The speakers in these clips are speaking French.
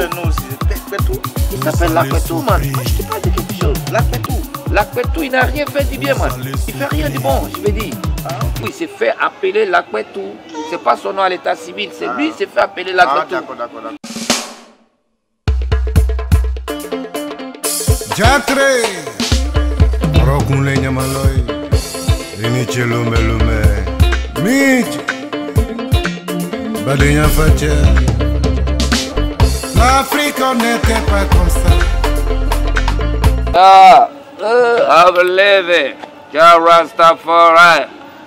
les noms aussi. Lakpetou. Il s'appelle Lakpetou, man. Moi, je te parle de quelque chose. Lakpetou. Lakpetou, il n'a rien fait du bien, man. Il fait rien du bon, je vais dire. Oui, il s'est fait appeler Lakpetou. C'est pas son nom à l'état civil, c'est lui qui s'est fait appeler Lakpetou. D'accord. Jatre Rokunle Nyamaloi Riniche Lume Mich Badenya Fatia. L'Afrique n'était pas comme ça. I believe it. Jah Rastafari.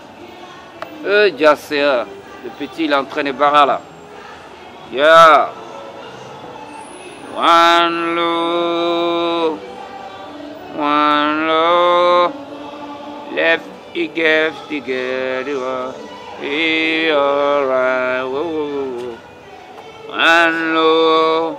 Jasser, le petit, il est en train de barrer là. Yeah. One low, left against together, be alright. One low,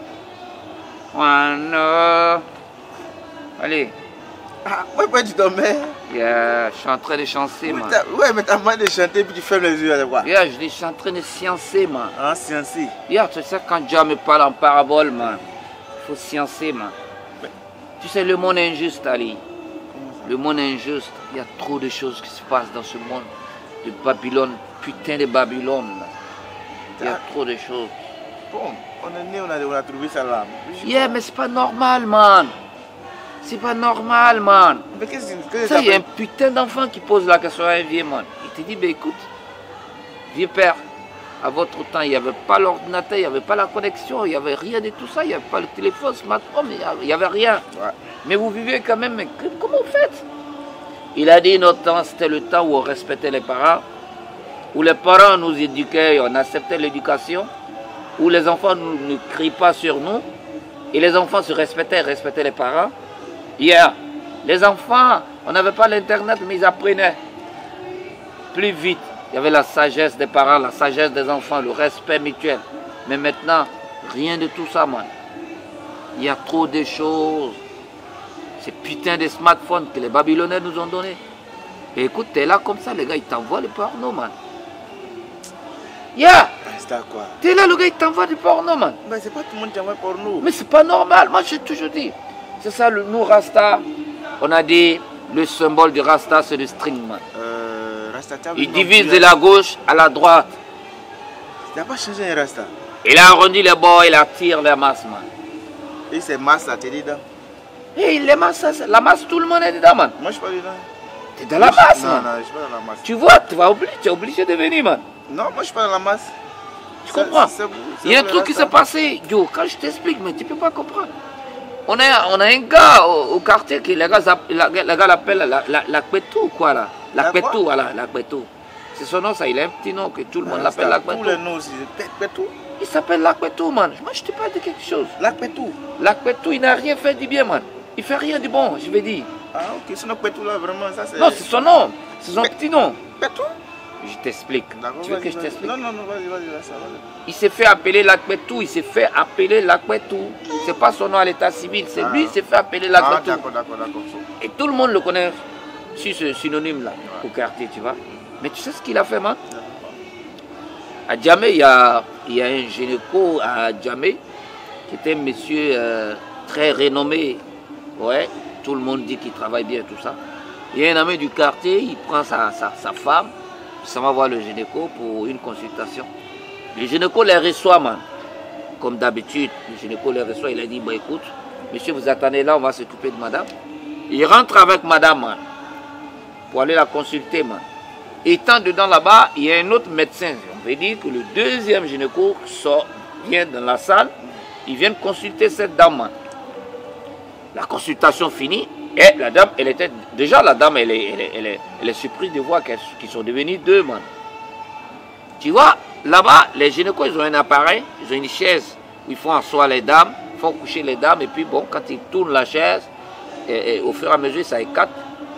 allez. Ah, ouais, tu dormais. Yeah, je suis en train de chanter, man. Ouais, mais t'as mal de chanter puis tu fermes les yeux, allez voir. Yeah, je dis, je suis en train de sciencer, man. Ah, sciencer. Yeah, tu sais, quand Dieu me parle en parabole, man, il faut sciencer, man. Tu sais, le monde est injuste, Ali. Le monde est injuste. Il y a trop de choses qui se passent dans ce monde de Babylone, putain de Babylone. Il y a trop de choses. Bon, on est né, on a trouvé ça là. Yeah, mais c'est pas normal, man. C'est pas normal, man. Mais qu'est-ce que ça, il y a un putain d'enfant qui pose la question à un vieux, man. Il te dit, ben écoute, vieux père, à votre temps, il n'y avait pas l'ordinateur, il n'y avait pas la connexion, il n'y avait rien de tout ça, il n'y avait pas le téléphone, smartphone, il n'y avait rien. Ouais. Mais vous vivez quand même, mais comment vous faites? Il a dit, notre temps, c'était le temps où on respectait les parents, où les parents nous éduquaient, on acceptait l'éducation, où les enfants ne crient pas sur nous, et les enfants se respectaient les parents. Yeah. Les enfants, on n'avait pas l'internet, mais ils apprenaient plus vite. Il y avait la sagesse des parents, la sagesse des enfants, le respect mutuel. Mais maintenant, rien de tout ça, man. Il y a trop de choses. Ces putains de smartphones que les Babyloniens nous ont donnés. Et écoute, t'es là comme ça, les gars, ils t'envoient le porno, man. Yeah. Quoi? T'es là, le gars, il t'envoie du porno, man. Mais c'est pas tout le monde qui envoie porno. Mais c'est pas normal, moi j'ai toujours dit. C'est ça, nous, Rasta, on a dit, le symbole du Rasta, c'est le string, man. Il divise de la gauche à la droite. Il n'a pas changé un Rasta. Il a arrondi les bords, il attire les masses, man. Et c'est masse, là, t'es dedans? Et les masses, la masse, tout le monde est dedans, man. Moi, je suis pas dedans. T'es dans la masse, man. Non, je suis pas dans la masse. Tu vois, tu es obligé de venir, man. Non, moi, je suis pas dans la masse. Tu comprends? Il y a un truc qui s'est passé, Joe, quand je t'explique, mais tu peux pas comprendre. On a un gars au quartier qui les gars l'appellent Lakpetou, quoi, là. Lakpetou, voilà, Lakpetou. C'est son nom, ça, il a un petit nom que tout le monde l'appelle Lakpetou. Tous les noms aussi, Lakpetou. Il s'appelle Lakpetou, man. Moi, je te parle de quelque chose. Lakpetou. Lakpetou, il n'a rien fait du bien, man. Il fait rien du bon, je vais dire. Ah, ok, ce nom Lakpetou là, vraiment, ça c'est. Non, c'est son nom. C'est son petit nom. Lakpetou. Je t'explique. Tu veux que je t'explique? Non, vas-y, ça va. Il s'est fait appeler Lakpetou, il s'est fait appeler Lakpetou. C'est pas son nom à l'état civil, c'est lui qui s'est fait appeler Lakpetou. D'accord. Et tout le monde le connaît sur ce synonyme-là, au quartier, tu vois. Mais tu sais ce qu'il a fait, man? À Djamé, il y a un gynéco à Djamé, qui était un monsieur très renommé. Ouais, tout le monde dit qu'il travaille bien, tout ça. Il y a un ami du quartier, il prend sa femme, ça va voir le gynéco pour une consultation. Le gynéco les reçoit, man. Comme d'habitude, le gynéco les reçoit, il a dit, bah écoute, monsieur, vous attendez là, on va s'occuper de madame. Il rentre avec madame, man, pour aller la consulter, man. Étant dedans là-bas, il y a un autre médecin. On veut dire que le deuxième gynéco vient dans la salle, il vient consulter cette dame, man. La consultation finie, et la dame, elle était... Déjà, la dame, elle est surprise de voir qu'ils sont devenus deux, man. Tu vois, là-bas, les gynécos, ils ont un appareil, ils ont une chaise où ils font asseoir les dames, ils font coucher les dames, et puis bon, quand ils tournent la chaise, et au fur et à mesure, ça écarte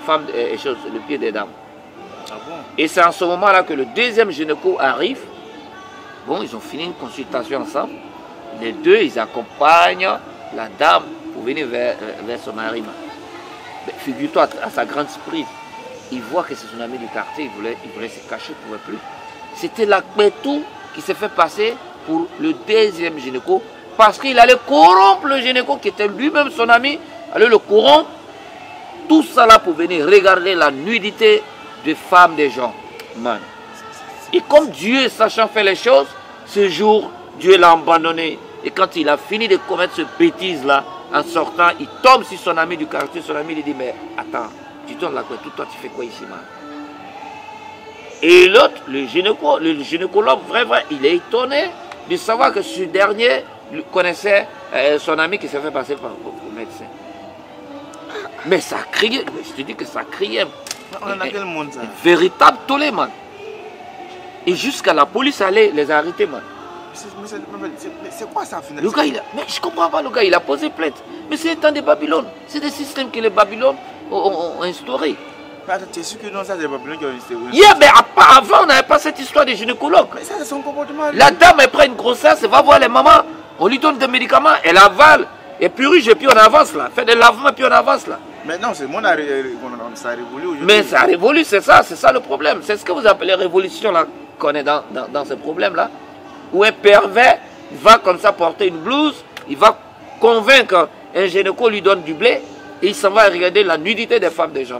le pied des dames. Ah bon? Et c'est en ce moment-là que le deuxième gynéco arrive. Bon, ils ont fini une consultation ensemble. Les deux, ils accompagnent la dame pour venir vers son mari. Figure-toi, à sa grande surprise, il voit que c'est son ami du quartier, il voulait se cacher, il ne pouvait plus. C'était Lakpetou qui s'est fait passer pour le deuxième gynéco parce qu'il allait corrompre le gynéco qui était lui-même son ami, allait le corrompre. Tout ça là pour venir regarder la nudité des femmes des gens. Man. Et comme Dieu, sachant faire les choses, ce jour, Dieu l'a abandonné. Et quand il a fini de commettre ce bêtise là, en sortant, il tombe sur son ami du quartier. Son ami lui dit, mais attends, tu donnes la couette, toi tu fais quoi ici, man? Et l'autre, le gynécologue, vrai, il est étonné de savoir que ce dernier connaissait son ami qui s'est fait passer pour médecin. Mais ça criait, je te dis que ça criait. On a quel monde ça? Véritable tollé, man. Et jusqu'à la police allait les arrêter, man. C'est quoi ça finalement? Le gars, mais je comprends pas, le gars, il a posé plainte. Mais c'est le temps de Babylone. C'est des systèmes que les Babylone ont instaurés. Mais attends, tu es sûr que non, ça c'est les Babylone qui ont instauré? Yeah, mais avant, on n'avait pas cette histoire de gynécologue. Mais ça c'est son comportement. La dame, elle prend une grossesse, elle va voir les mamans, on lui donne des médicaments, elle avale, et purge, et puis on avance là. Fait des lavements, et puis on avance là. Mais non, c'est le monde ça a révolu aujourd'hui. Mais ça révolue, c'est ça le problème. C'est ce que vous appelez révolution là, qu'on est dans ce problème là. Où un pervers va comme ça porter une blouse, il va convaincre un gynéco, lui donne du blé, et il s'en va regarder la nudité des femmes des gens.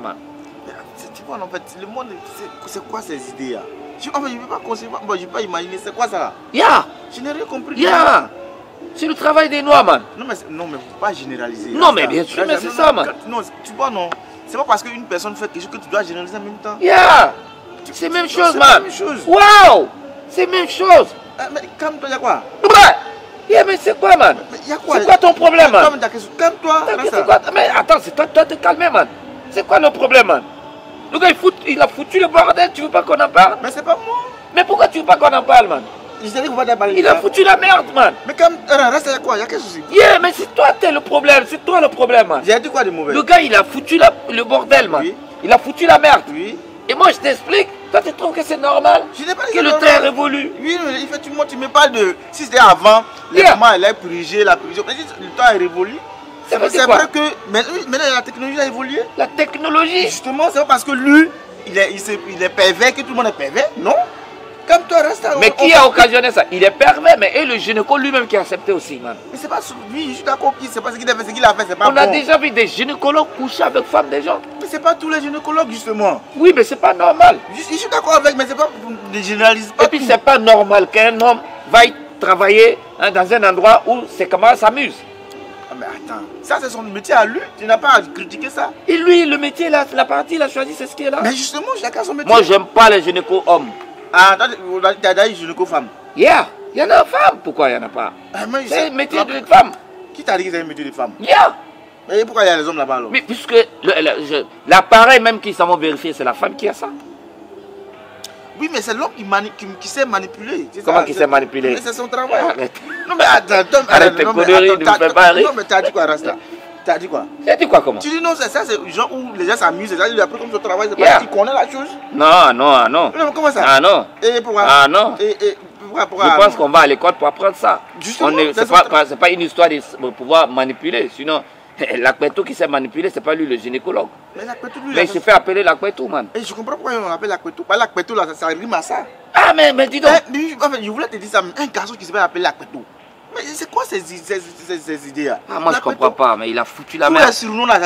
Tu vois, en fait, le monde, c'est quoi ces idées là? Je ne peux pas concevoir, je ne peux pas imaginer, c'est quoi ça là? Je n'ai rien compris. C'est le travail des Noirs, man. Non, mais il ne faut pas généraliser. Non, mais bien sûr, mais c'est ça, man. Non, tu vois, non. C'est pas parce qu'une personne fait quelque chose que tu dois généraliser en même temps. C'est la même chose, man. C'est la même chose. Waouh! C'est la même chose. Mais calme-toi, il y a quoi? Mais c'est quoi, man? C'est quoi ton problème, man? Calme-toi. Mais attends, c'est toi te calmer, man. C'est quoi le problème, man? Le gars, il a foutu le bordel, tu veux pas qu'on en parle? Mais c'est pas moi. Mais pourquoi tu veux pas qu'on en parle, man? Il a foutu la merde, man. Mais comme reste, il y a quoi? Il y a quel souci? Mais c'est toi le problème, c'est toi le problème, man. J'ai dit quoi de mauvais? Le gars, il a foutu le bordel, man. Il a foutu la merde. Et moi, je t'explique. Toi, tu trouves que c'est normal? Je n'ai pas dit que le temps révolue. Oui, mais effectivement, tu me parles de... Si c'était avant, les mamans, elles avaient purgé la purgé. Le temps est révolu. C'est vrai que maintenant la technologie a évolué. La technologie? Justement, c'est pas parce que lui, il est pervers que tout le monde est pervers, non? Comme toi, reste à... Mais qui a occasionné ça? Il est pervers, mais et le gynéco lui-même qui a accepté aussi, man. Mais c'est pas lui, je suis d'accord, c'est pas ce qu'il a fait, c'est qu'il a fait, c'est pas On a déjà vu des gynécologues coucher avec femmes des gens. Mais c'est pas tous les gynécologues, justement. Oui, mais c'est pas normal. Je suis d'accord avec, mais c'est pas des généralises pas. Et puis c'est pas normal qu'un homme vaille travailler dans un endroit où ses camarades s'amusent. Mais attends, ça c'est son métier à lui, tu n'as pas à critiquer ça. Et lui, le métier, la partie, il a choisi, c'est ce qui est là. Mais justement, chacun son métier. Moi, j'aime pas les gynécos hommes. Tu as dit gynéco femme? Il y en a femme. Pourquoi il n'y en a pas? C'est un métier de femme. Qui t'a dit que c'est un métier de femme? Mais pourquoi il y a les hommes là-bas alors? Mais puisque l'appareil même qui s'en va vérifier, c'est la femme qui a ça. Oui, mais c'est l'homme qui sait manipuler. Comment qui sait manipuler? Mais c'est son travail. Non, mais attends, arrête tes conneries, ne me fais pas rire. Non, mais t'as dit quoi, Rasta? T'as dit quoi? T'as dit quoi, comment? Tu dis non, c'est ça, c'est genre où les gens s'amusent, il a pris comme son travail, c'est pas qu'il connaît la chose. Non. Non, mais comment ça? Ah non. Et pourquoi? Ah non. Pourquoi? Je pense qu'on va à l'école pour apprendre ça. Justement, c'est pas une histoire de pouvoir manipuler. Sinon, l'Akpetou qui sait manipuler, c'est pas lui le gynécologue. Mais il se fait appeler l'Akpetou, man. Et je comprends pourquoi on l'appelle l'Akpetou. Pas l'Akpetou là, ça rime à ça. Ah, mais dis donc. En fait, je voulais te dire ça, un garçon qui se fait appeler l'Akpetou. Mais c'est quoi ces idées là? Ah, moi je comprends pas, mais il a foutu la merde.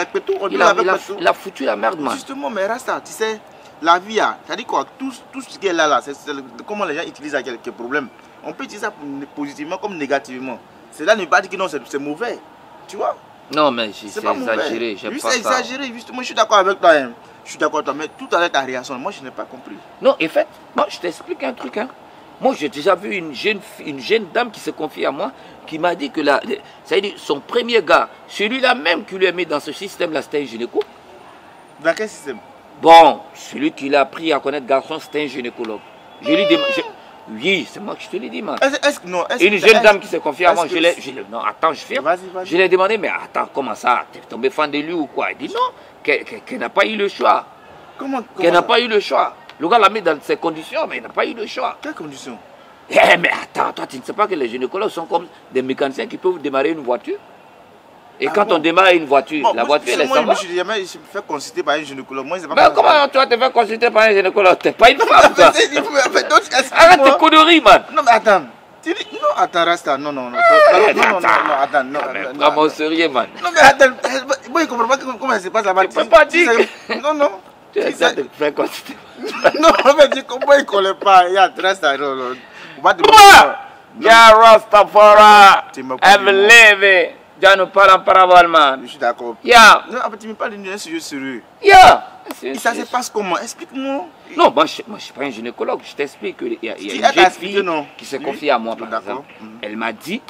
Il a foutu la merde, man. Justement, mais Rasta, tu sais, la vie, c'est-à-dire quoi, tout ce qui est là, c'est comment les gens utilisent quelques problèmes. On peut utiliser ça positivement comme négativement. Cela ne veut pas dire que non, c'est mauvais. Tu vois? Non, mais c'est exagéré, j'aime pas ça. C'est exagéré, justement, je suis d'accord avec toi. Je suis d'accord avec toi, mais tout à l'heure ta réaction, moi je n'ai pas compris. Non, en fait, moi je t'explique un truc. Moi j'ai déjà vu une jeune dame qui se confie à moi, qui m'a dit que c'est-à-dire son premier gars, celui-là même qui lui a mis dans ce système-là, c'était un gynéco. Dans quel système? Bon, celui qui l'a appris à connaître garçon, c'était un gynécologue. Je lui demande. Oui, c'est moi qui te l'ai dit, man. Une jeune dame qui se confie à moi, non, attends, je filme. Je lui ai demandé, mais attends, comment ça? T'es tombé fan de lui ou quoi? Il dit non, qu'elle n'a pas eu le choix. Comment Qu'elle n'a pas eu le choix. Le gars l'a mis dans ces conditions, mais il n'a pas eu le choix. Quelles conditions? Mais attends, toi, tu ne sais pas que les gynécologues sont comme des mécaniciens qui peuvent démarrer une voiture. Et quand on démarre une voiture, la voiture, elle est sans. Moi, je me suis jamais fait consulter par un gynécologue. Moi, mais comment tu vas te faire consulter par un gynécologue? T'es pas une femme, toi. Arrête tes conneries, man. Non, mais attends. Tu dis, non, attends, Rasta, non, attends, non. Vraiment sérieux, man. Non, mais attends, moi, je comprends pas comment ça se passe là-bas. Tu peux pas dire. Non. Tu essaies de faire quoi? Non, mais tu comprends, il ne connaît pas. Il y a Rasta, non. Ya Rastafari, Tu m'as pas I believe it. Dieu nous parle en parabole, man. Je suis d'accord. Yeah. Non, tu me parles d'un sujet sérieux. Yeah. Et ça se passe comment? Explique-moi. Non, moi je ne suis pas un gynécologue. Je t'explique qu'il y a une jeune fille qui s'est confiée à moi, par exemple. Elle m'a dit,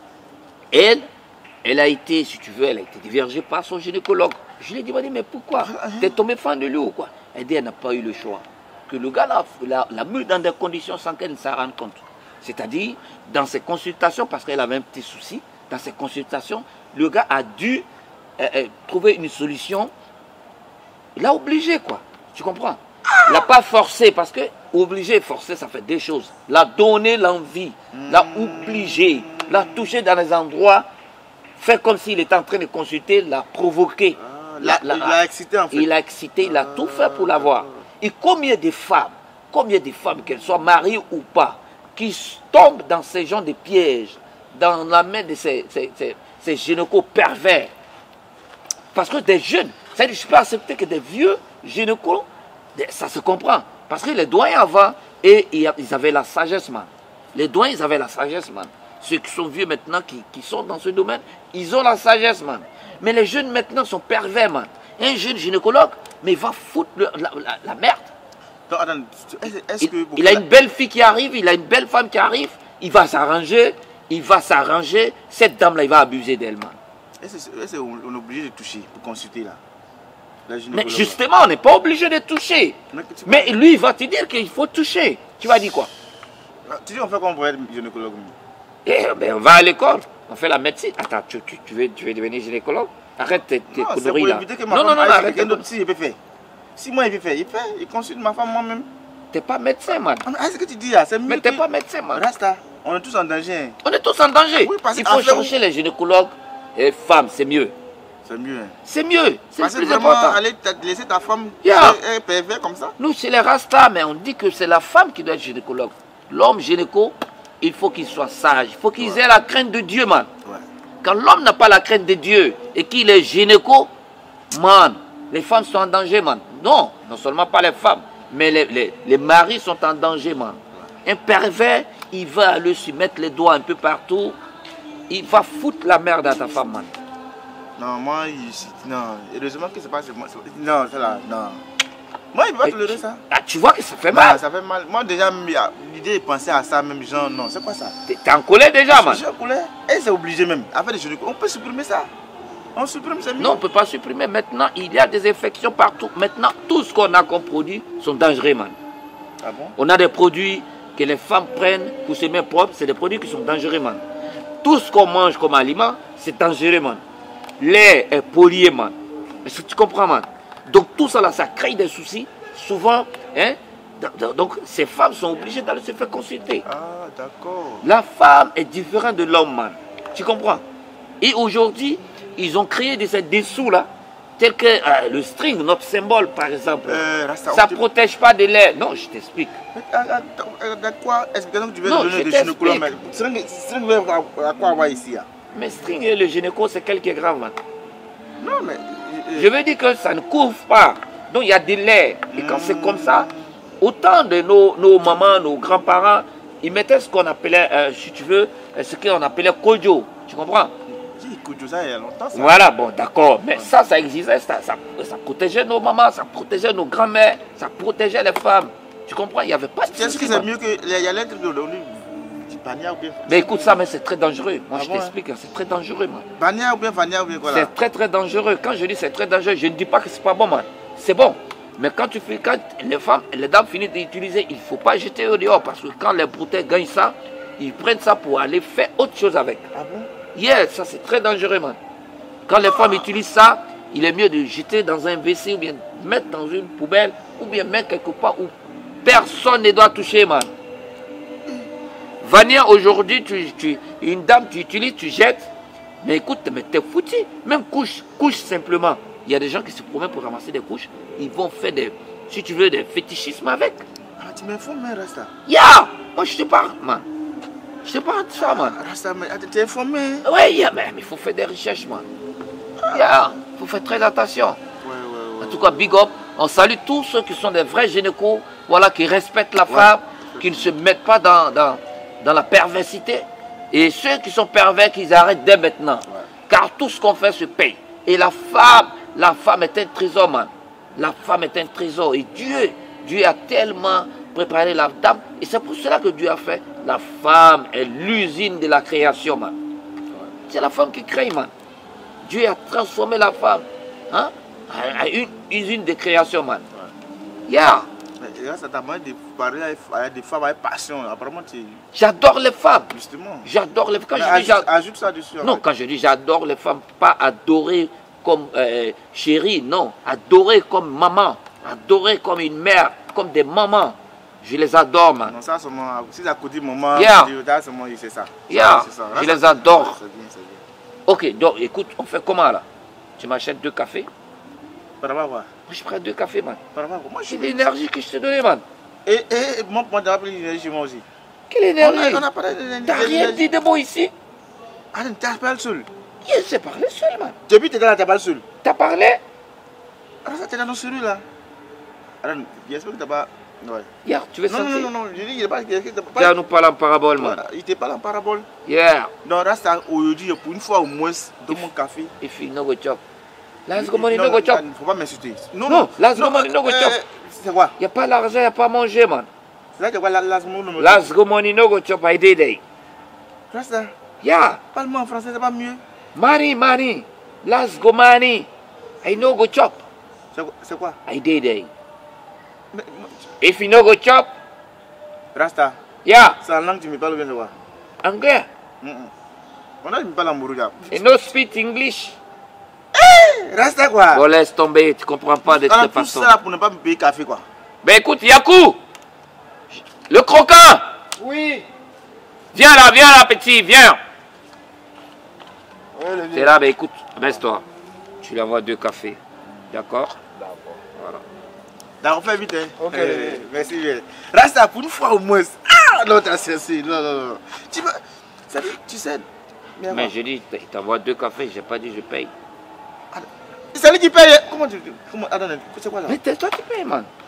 elle a été, si tu veux, elle a été divergée par son gynécologue. Je lui ai demandé, mais pourquoi? T'es tombé fan de lui ou quoi? Elle dit, elle n'a pas eu le choix. Que le gars l'a mis dans des conditions sans qu'elle ne s'en rende compte. C'est-à-dire, dans ses consultations, parce qu'elle avait un petit souci, dans ses consultations, le gars a dû trouver une solution. Il l'a obligé, quoi. Tu comprends? Il l'a pas forcé, parce que obligé et forcé, ça fait deux choses. L'a donné l'envie, l'a obligé, l'a touché dans les endroits, fait comme s'il était en train de consulter, l'a provoqué. Il l'a excité, en fait. Il l'a excité, il a tout fait pour l'avoir. Et combien de femmes, qu'elles soient mariées ou pas, qui tombent dans ces genres de pièges, dans la main de ces gynécos pervers. Parce que des jeunes, c'est-à-dire, je peux accepter que des vieux gynécos, ça se comprend. Parce que les doyens avant, ils avaient la sagesse, man. Les doyens, ils avaient la sagesse, man. Ceux qui sont vieux maintenant, qui sont dans ce domaine, ils ont la sagesse, man. Mais les jeunes maintenant sont pervers, man. Un jeune gynécologue, mais il va foutre la merde. Donc, attends, Il a une belle fille qui arrive, il a une belle femme qui arrive, il va s'arranger, cette dame-là, il va abuser d'elle, man. Est-ce qu'on est obligé de toucher pour consulter, là? Mais justement, on n'est pas obligé de toucher. Mais lui, il va te dire qu'il faut toucher. Tu vas dire quoi? Tu dis, on fait comment pour être gynécologue? On va à l'école, on fait la médecine. Attends, tu veux devenir gynécologue? Arrête tes conneries là. Non, arrête. Si je peux faire. Si moi, il peut faire, il consulte ma femme moi-même. T'es pas médecin, man. Ce que tu dis là, c'est mieux. Mais t'es pas médecin, man. Rasta, on est tous en danger. On est tous en danger. Oui, il faut chercher les gynécologues et femmes, c'est mieux. C'est mieux. C'est mieux. C'est parce plus que important. Aller laisser ta femme pervers comme ça. Nous, chez les Rastas, mais on dit que c'est la femme qui doit être gynécologue. L'homme gynéco, il faut qu'il soit sage. Il faut qu'il ait la crainte de Dieu, man. Ouais. Quand l'homme n'a pas la crainte de Dieu et qu'il est gynéco, man, les femmes sont en danger, man. Non seulement pas les femmes, mais les maris sont en danger, man. Un pervers, il va aller se mettre les doigts un peu partout. Il va foutre la merde à ta femme, man. Non, moi, non. Heureusement que c'est pas moi. Non, c'est là, non. Moi, il va tolérer ça. Ah, tu vois que ça fait mal. Ça fait mal. Moi, déjà, l'idée de penser à ça, même genre, non, c'est quoi ça? T'es en colère déjà, man. Je suis en colère. Et c'est obligé même. Après, on peut supprimer ça. On supprime, c'est mieux. Non, on ne peut pas supprimer. Maintenant, il y a des infections partout. Maintenant, tout ce qu'on a comme produits sont dangereux, man. Ah bon? On a des produits que les femmes prennent pour se mettre propre. C'est des produits qui sont dangereux, man. Tout ce qu'on mange comme aliment, c'est dangereux, man. L'air est pollué, man. Est-ce que tu comprends, man? Donc tout ça là, ça crée des soucis. Souvent, hein? Donc ces femmes sont obligées d'aller se faire consulter. Ah, d'accord. La femme est différente de l'homme, man. Tu comprends? Et aujourd'hui, ils ont créé des dessous là, tels que le string, notre symbole par exemple. Ça ne protège pas de l'air. Non, je t'explique. Quoi? Explication que tu veux donner de gynécologue. String à quoi avoir ici? Mais string et le gynéco, c'est quelque grave, man. Non, mais... Je veux dire que ça ne couvre pas. Donc il y a des laits. Et quand c'est comme ça, autant de nos mamans, nos grands-parents, ils mettaient ce qu'on appelait, si tu veux, ce qu'on appelait kojo. Tu comprends? Si, kojo, ça il y a longtemps. Ça. Voilà, bon, d'accord. Mais ça existait. Ça protégeait nos mamans, ça protégeait nos grands-mères, ça protégeait les femmes. Tu comprends? Il n'y avait pas de... Est-ce que c'est mieux que... Il y a l'être de Bania ou bien... Mais écoute ça, mais c'est très dangereux. Moi, je t'explique, c'est très dangereux, man. Bania ou bien Vania ou bien quoi là? C'est très dangereux. Quand je dis c'est très dangereux, je ne dis pas que c'est pas bon, man. C'est bon. Mais quand les dames finissent d'utiliser, il ne faut pas jeter au dehors. Parce que quand les broutés gagnent ça, ils prennent ça pour aller faire autre chose avec. Ah bon? Yeah, ça c'est très dangereux, man. Quand les femmes utilisent ça, il est mieux de jeter dans un WC ou bien mettre dans une poubelle ou bien mettre quelque part où personne ne doit toucher, man. Vania, aujourd'hui, une dame, tu utilises, tu jettes. Mais écoute, mais t'es foutu. Même couche simplement. Il y a des gens qui se promènent pour ramasser des couches. Ils vont faire si tu veux, des fétichismes avec. Ah, tu m'informes, mais reste là. Ya! Moi, je te parle, man. Je te parle de ça, man. Rasta, mais t'es informé. Oui, yeah, mais il faut faire des recherches, man. Yeah, il faut faire très attention. En tout cas, big up. On salue tous ceux qui sont des vrais gynécos, voilà, qui respectent la femme, qui ne se mettent pas dans la perversité. Et ceux qui sont pervers, qu'ils arrêtent dès maintenant. Car tout ce qu'on fait se paye. Et la femme est un trésor, man. La femme est un trésor. Et Dieu a tellement préparé la dame. Et c'est pour cela que Dieu a fait. La femme est l'usine de la création, man. C'est la femme qui crée, man. Dieu a transformé la femme, hein, à une usine de création, man. Yeah. Mais ça t'a demandé de parler à des femmes avec passion. Apparemment, j'adore les femmes. Justement. J'adore les femmes. Ajoute ça dessus. Non, quand je dis j'adore les femmes, pas adorer comme chérie, non. Adorer comme maman. Adorer comme une mère, comme des mamans. Je les adore, man. Non, ça, si ça côté maman, c'est ça. Yeah. Ça. Je les adore. C'est bien, c'est bien. Ok, donc écoute, on fait comment là? Tu m'achètes 2 cafés? Par rapport à quoi? Moi je prends 2 cafés, man. Par rapport à quoi? Moi, C'est l'énergie que je te donnais, man. Et moi, on a pris l'énergie, moi aussi. Quelle énergie? On a parlé d'énergie. T'as rien dit de bon ici? Ah, t'as pas le seul. Yes, c'est parlé seul, man. Depuis que t'es là, t'as pas le seul. T'as parlé? Alors ça, t'es dans nos cellules là. Alors, j'espère que t'as pas. Ouais. Yeah, tu veux sentir? Non, je dis, il n'est pas. Viens nous parler en parabole, man. Voilà, il était pas en parabole. Yeah. Non, là, ça, aujourd'hui, pour une fois au moins, dans mon café. If you no go chop. Let's go money, no go chop. Il ne faut pas m'insulter. Non, let's go money, no go chop. C'est quoi? Il n'y a pas l'argent, il n'y a pas à manger, man. C'est là que quoi, let's go money, no go chop, I did it. Rasta. Yeah. Parle-moi en français, c'est pas mieux. Money. Let's go money. I no go chop. C'est quoi? I did it. If you no go chop. Rasta. Yeah. C'est en langue que tu me parles bien, c'est quoi? Anglais. On a dit que tu me parles en Mourouga. Et no speak English. Rasta quoi? Bon, laisse tomber, tu comprends pas de toute façon. Tout ça pour ne pas me payer café quoi. Ben écoute, Yakou, le croquant. Oui. Viens là, petit, viens. Ouais, c'est là, ben écoute, baisse-toi. Tu lui envoies 2 cafés. D'accord? D'accord. Voilà. D'accord, fais vite, hein. Ok. Merci. Rasta, pour une fois au moins. Ah, non, t'as cessé. Non. Tu sais. Mais je dis, il t'envoie 2 cafés, j'ai pas dit je paye. C'est lui qui paye. Comment attends, c'est quoi là? Mais c'est toi qui payes, man.